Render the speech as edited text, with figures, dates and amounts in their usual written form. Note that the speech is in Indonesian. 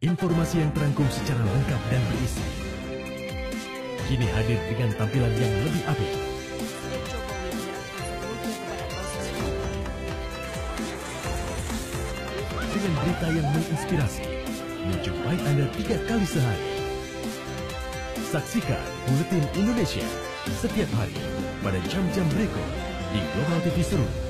Informasi yang terangkum secara lengkap dan berisi. Kini hadir dengan tampilan yang lebih apik. Dengan berita yang menginspirasi, menjumpai Anda 3 kali sehari. Saksikan Buletin Indonesia setiap hari pada jam-jam berikut di Global TV Seru.